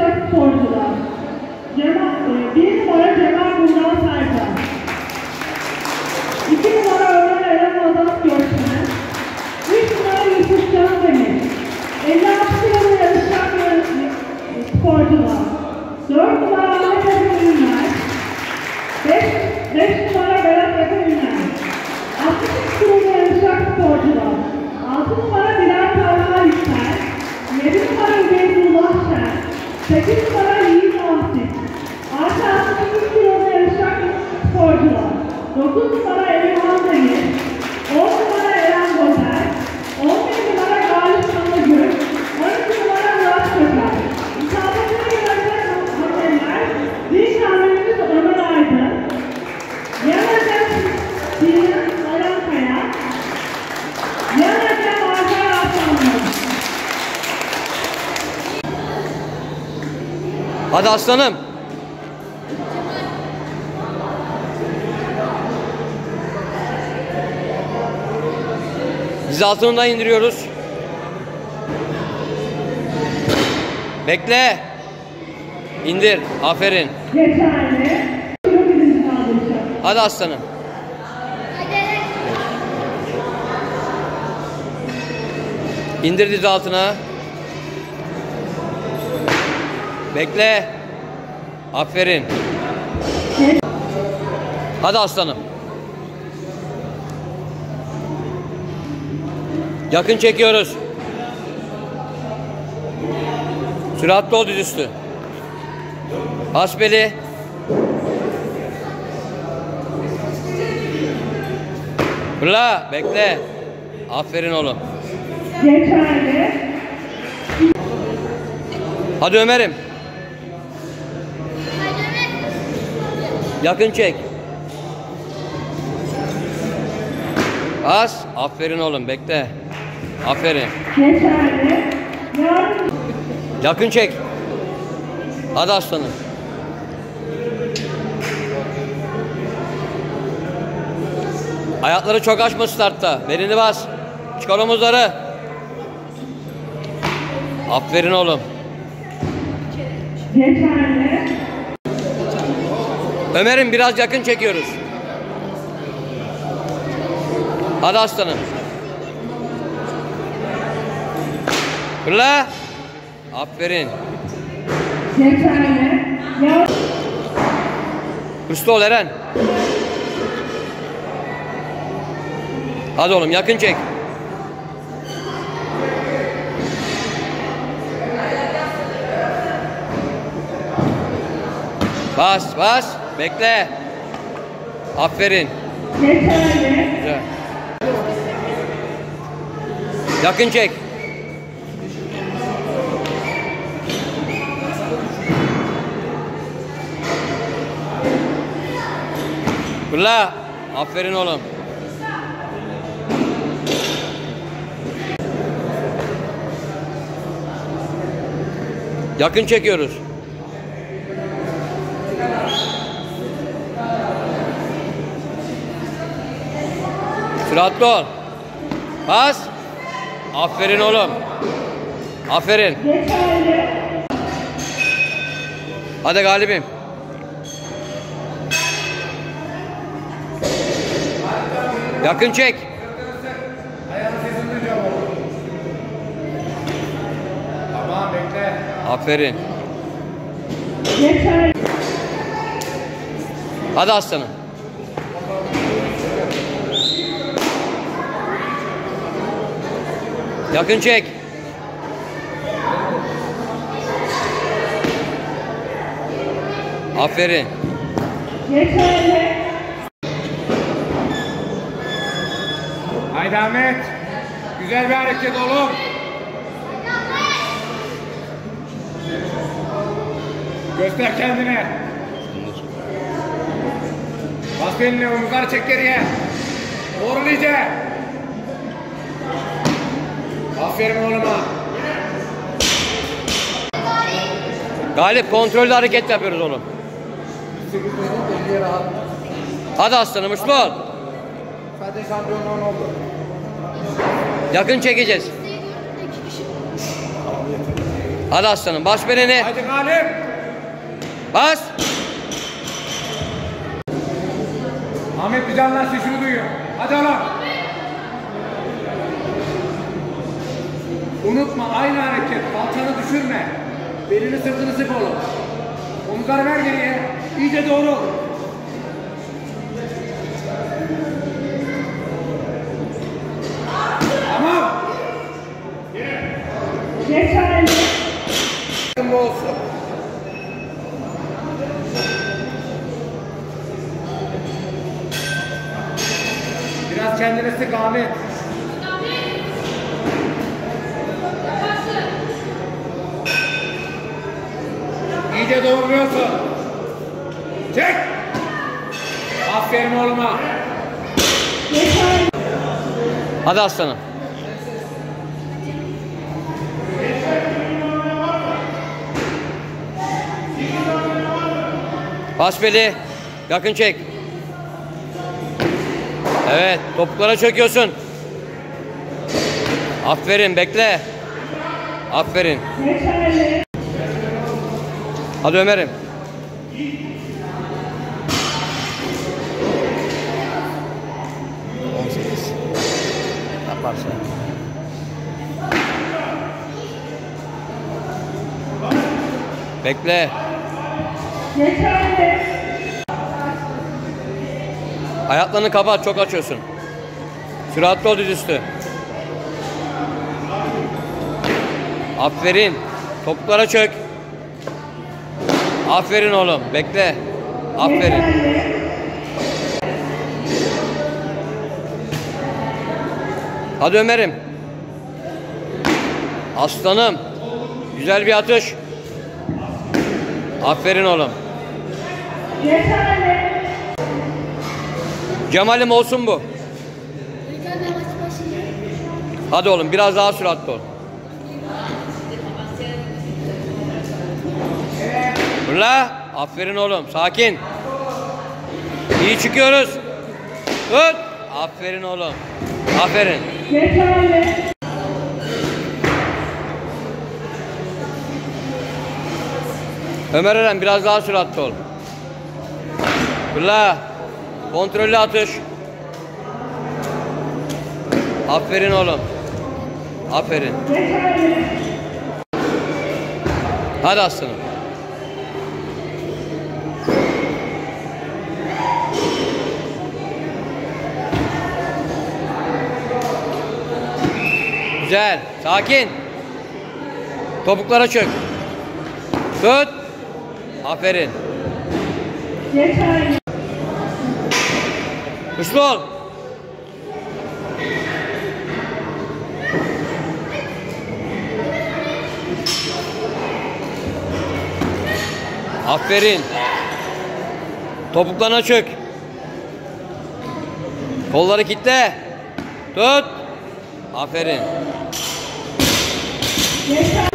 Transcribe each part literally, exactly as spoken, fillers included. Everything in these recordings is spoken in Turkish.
yarışacak sporcular. Cemal, e, bir numara Cemal Buğra Sercan. İki numara Ömer Eren Azat Göçmen. Üç numara Yusuf Can Demir. elli altı kiloda yarışacak sporcular. Dört numara Ahmet Efe Ünler. Beş numara Berat Efe Ünler. altmış üç kiloda yarışacak sporcular. Altı numara Bilal Talha Yüksel. Yedi numara Übeydullah Şen. Sekiz numara Yiğit Muhasip. Artı altmış üç kiloda yarışacak sporcular. Dokuz numara Emirhan Demir. On numara Eren Bozer. On bir numara Galip Sanagül. On iki numara Murat Köker. İsabetine gelecek hakemeler. Bir tahminimiz Ömer Aydın. Yan hakem Sinan Ayankaya. Yan hakem Arka Aslanlı. Hadi aslanım. Diz altını da indiriyoruz. Bekle. İndir. Aferin. Geçerli. Hadi aslanım. İndir diz altına. Bekle. Aferin. Hadi aslanım. Yakın çekiyoruz. Süratli ol dizüstü. Bas beli. Fırla. Bekle. Aferin oğlum. Geçerli. Hadi Ömer'im. Yakın çek. Bas. Aferin oğlum. Bekle. Aferin. Geçerli. Yakın çek. Hadi aslanım. Ayakları çok açma startta. Belini bas. Çıkar omuzları. Aferin oğlum. Geçerli. Ömer'im biraz yakın çekiyoruz. Hadi aslanım. Fırla. Aferin. Geçerli. Hırslı ol Eren. Hadi oğlum yakın çek. Bas bas. Bekle. Aferin. Geçerli. Güzel. Yakın çek. Fırla. Aferin oğlum. Yakın çekiyoruz. Süratli ol. Bas. Aferin oğlum. Aferin. Geçerli. Hadi galibim. Yakın çek. Tamam bekle. Aferin. Geçerli. Hadi aslanım. Yakın çek. Aferin. Geçerli. Haydi Ahmet. Güzel bir hareket oğlum. Göster kendine. Bas belini, omuzları çek geriye. Doğru iyice. Aferin oğluma. Galip kontrollü hareket yapıyoruz oğlum. Hadi aslanım uçlu ol. Sadece şampiyonluğun oldu. Yakın çekeceğiz. Hadi aslanım, bas belini. Hadi Galip. Bas. Ahmet bir canlar sesini duyuyor. Hadi oğlum. Unutma aynı hareket. Kalçanı düşürme. Belini sırtını sık oğlum. Omuzları ver geriye. İyice doğru. Tamam. Yeterli. Bu olsun. Biraz kendini sık Ahmet. İyice doğruluyorsun. Çek. Aferin oğluma. Yeterli. Hadi aslanım. Bas beli. Yakın çek. Evet, topuklara çöküyorsun. Aferin, bekle. Aferin. Yeterli. Hadi Ömer'im. on sekiz. Yaparsa. Bekle. Yeterli. Ayaklarını kapat, çok açıyorsun. Süratli ol dizüstü. Aferin. Topuklara çök. Aferin oğlum. Bekle. Aferin. Yeterli. Hadi Ömer'im. Aslanım. Güzel bir atış. Aferin oğlum. Yeterli. Cemal'im olsun bu. Hadi oğlum, biraz daha süratli ol. Fırla. Aferin oğlum. Sakin. İyi çıkıyoruz. Tut. Aferin oğlum. Aferin. Yeterli. Ömer Eren, biraz daha süratli ol. Fırla. Kontrollü atış. Aferin oğlum. Aferin. Yeterli. Hadi aslanım. Güzel. Sakin. Topuklara çök. Tut. Aferin. Yeterli. Hızlı ol. Aferin. Topuklarına çök. Kolları kitle. Tut. Aferin. Yeterli.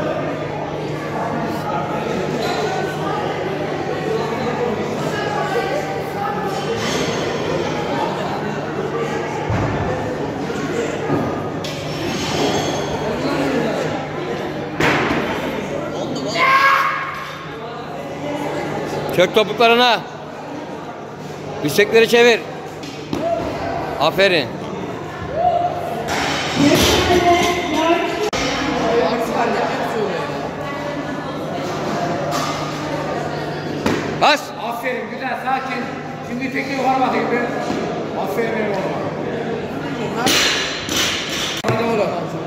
Çök topuklarına. Dirsekleri çevir. Aferin. Bas. Aferin güzel sakin. Şimdi tekniği var bakayım bir. Aferin benim oğlum. Hadi oğlum.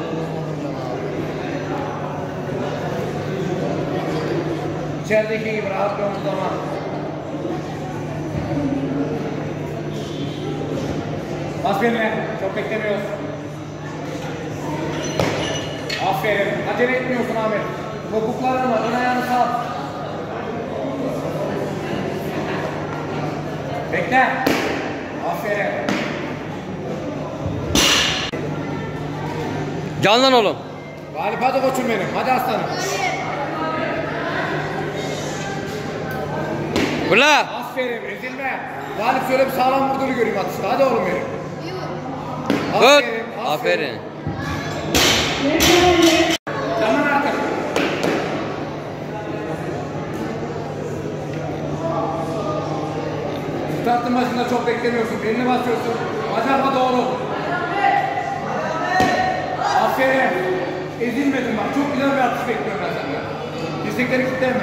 İçerideki gibi rahat bir omuzlama. Bas benimle. Çok beklemiyoruz. Aferin. Acele etmiyorsun Ahmet. Topuklarınla ön ayağını sal. Bekle. Aferin. Canlan oğlum. Galip hadi koçum benim. Hadi aslanım. Fırla. Aferin. Ezilme. Galip şöyle bir sağlam vurduğunu göreyim atışta. Hadi oğlum benim. Tut. Aferin. Yeterli. Tamam artık. da çok beklemiyorsun. Belini basıyorsun. Bacakla doğru. Aferin. Ezilmedin bak. Çok güzel bir atış bekliyorum ben senden. Dirsekleri kilitleme.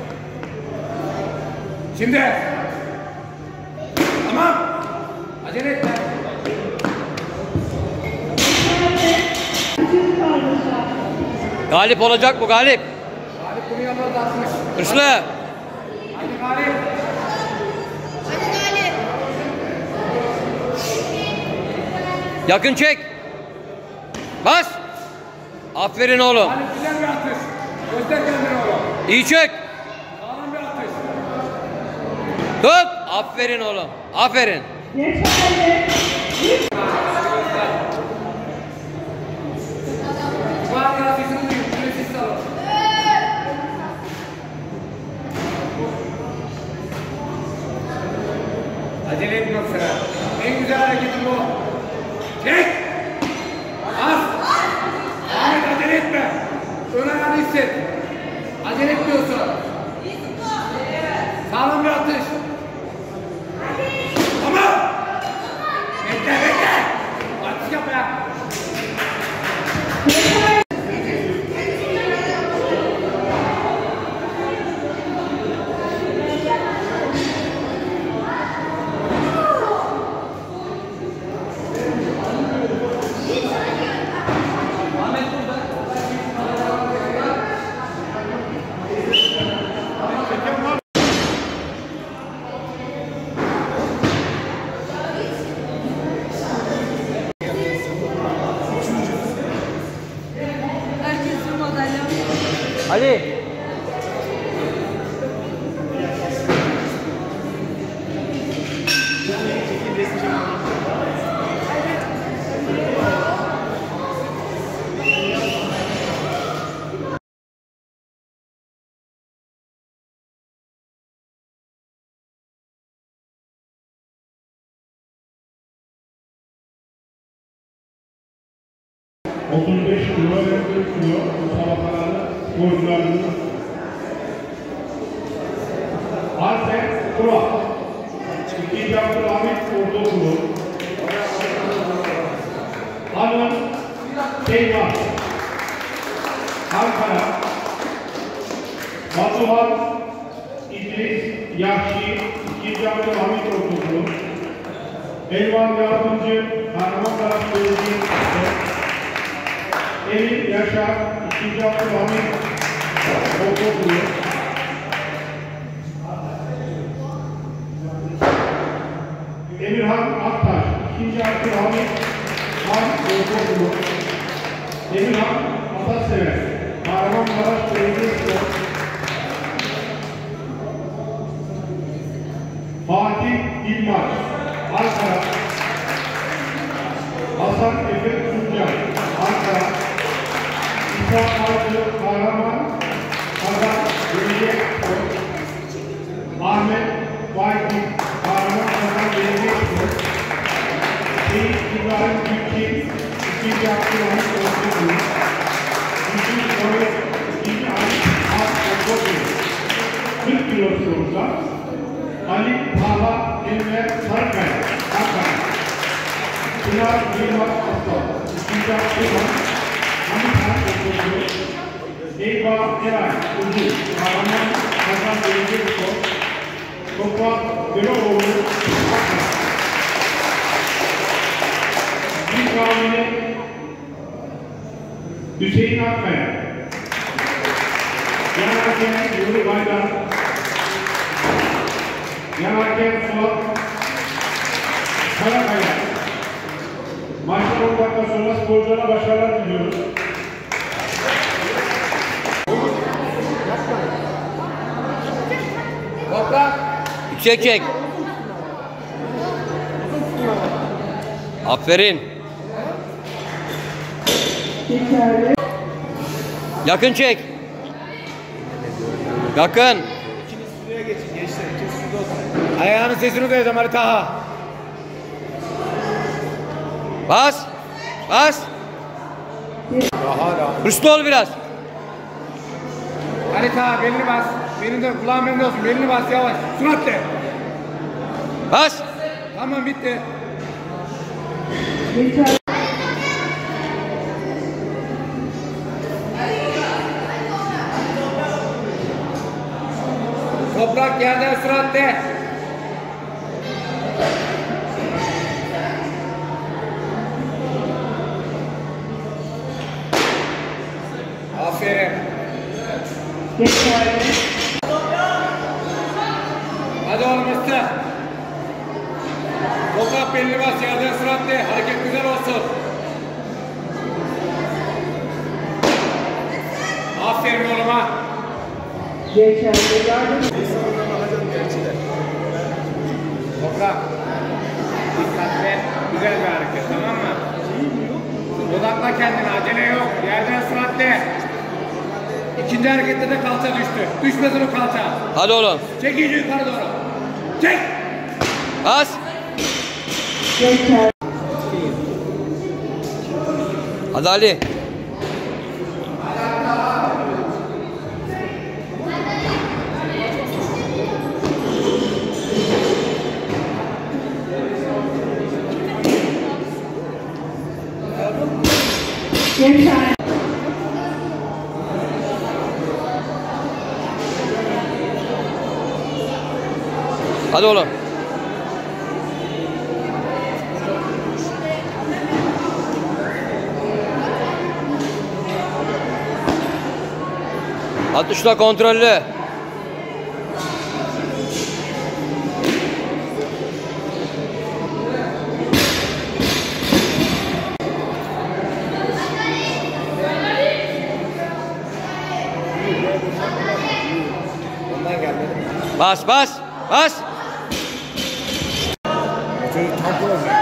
Şimdi. Tamam. Acele etme. Galip olacak bu, galip. Galip bunu yanına da atmış. Hırslı. Hadi Galip. Yakın çek. Bas. Aferin oğlum. Galip güzel bir atış. Göster kendini oğlum. İyi çek. Sağlam bir atış. Tut. Aferin oğlum. Aferin. Yeterli. Var ya sesini duyun. Süresiz salın. Acele etme o sıra. En güzel hareketin bu. Çek! Az! Ahmet acele etme. Ön ayağını hisset. Acele etmiyorsun. Sağlam bir atış. Tamam! Bekle bekle! Atış yap ya. Ali. otuz beş kilo ve kırk kilo tabakaları sporcularımız Arsen Kurak, İkinci Abdülhamit Ortaokulu, Hanım Seyman, Ankara, Batuhan İdris Yahşi, İkinci Abdülhamit Ortaokulu, Elvan Yardımcı, Kahramanmaraş Belediyesi, Emin Yaşar, İkinci Abdülhamit Ortaokulu, Emirhan Aktaş, İkinci Abdülhamit Han Ortaokulu, Emirhan Atasever, Kahramanmaraş Belediyesi, Fatih İlmaz, Ankara, Hasan Efe Tuncay, Ankara, İsa Avcı Kahraman, Kazan Belediye Spor, Ahmet Baykin, Kahraman Kazan Belediye Spor, Seyit İbrahim Gülçin, İkinci Abdülhamit Ortaokulu, Yusuf Soyut, İkinci Ali Halk Ortaokulu, kırk kilo sorumda, Ali Taha Enver Sarıkaya, Ankara, Pınar Yılmaz Aslan, İkinci Abdülhamit Hamit Han Ortaokulu, Eyvah Eray Uzun, Kahraman Kazan Belediye Spor, Toprak Göloğlu, Ankara, İlk Amine Hüseyin Akkaya, Yanarken Yuri Baydar, Yanarken Suat Karakaya. Maçtan on dakika sonra sporculara başarılar diliyoruz. Toprak. Çek çek. Aferin. Yeterli. Yakın çek. Yakın. Ayağının sesini duyacağım Ali Taha. Bas. Bas. Daha da. Hırslı ol biraz. Ali Taha belini bas. Benim de kulağım bende olsun. Belini bas yavaş. Süratle. Bas. Tamam bitti. Geçer. Toprak yerden süratle. Aferin. Geçer. Hadi oğlum ıstı. Toprak belini bas yerden süratle. Hareket güzel olsun. Aferin oğluma. Geçer. Yardım. Toprak. Dikkatli. Güzel bir hareket, tamam mı? Odakla kendine, acele yok. Yerden süratle. İkinci harekette de kalça düştü. Düşmesin o kalça. Hadi oğlum. Çek iyice yukarı doğru. Çek. Bas. Geçer. Hadi Ali. Geçer. Hadi oğlum. Atışla kontrollü. Ondan gelmedi. Bas bas. Bas. Çocuk takıl olacak.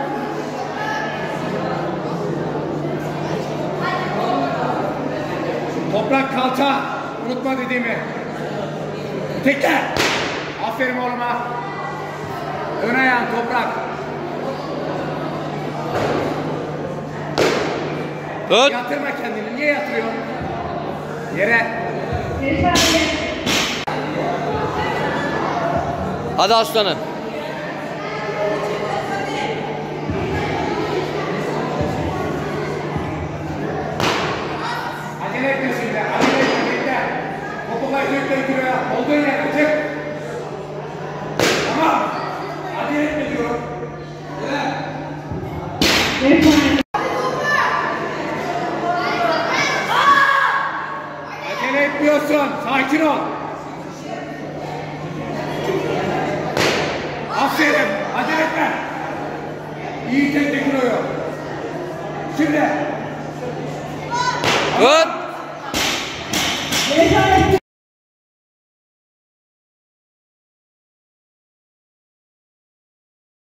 Toprak kalça. Unutma dediğimi. Tekrar. Aferin oğluma. Ön ayağın toprak. Tut. Yatırma kendini. Niye yatırıyorsun? Yere. Geçer. Hadi aslanım. Acele etme şimdi. Acele etme. Bekle. Topuklar sürekli yürüyor. Olduğun yere çık. Tamam. Acele etme diyorum. Geçer. Acele etmiyorsun. Sakin ol. Aferin. Acele etme. İyi tek tek kiloyu. Şimdi. Tut.